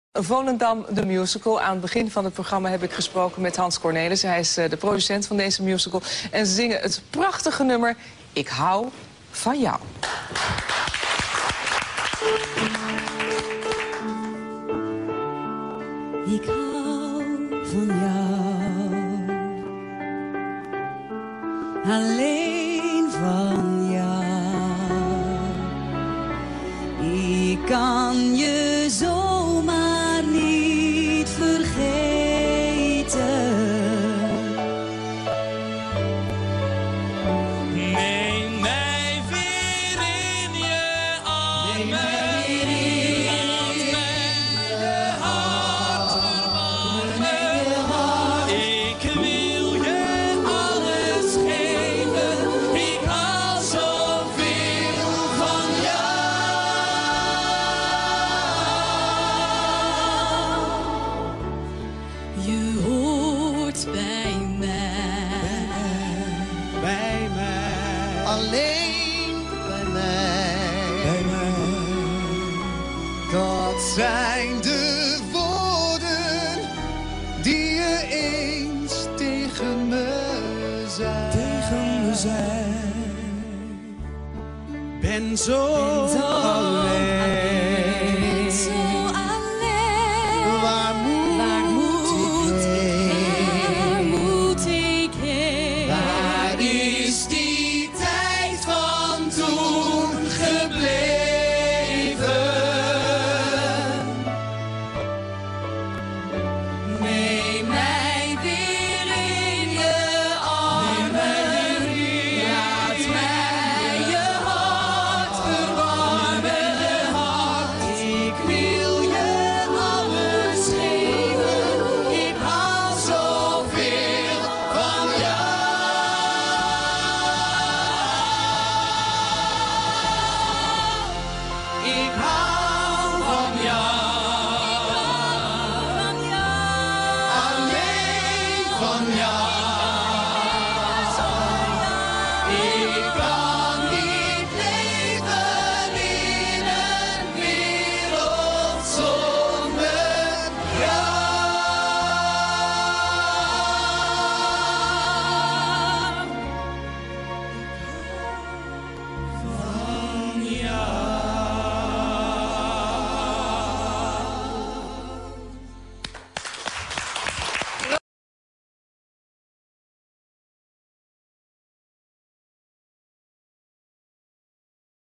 Volendam, de musical. Aan het begin van het programma heb ik gesproken met Hans Cornelis. Hij is de producent van deze musical. En ze zingen het prachtige nummer Ik hou van jou. Ik hou van jou, alleen van jou. Ik kan je zomaar niet vergeten. Neem mij weer in je armen. Je hoort bij mij, alleen bij mij. Dat zijn de woorden die je eens tegen me zei. Ben zo alleen.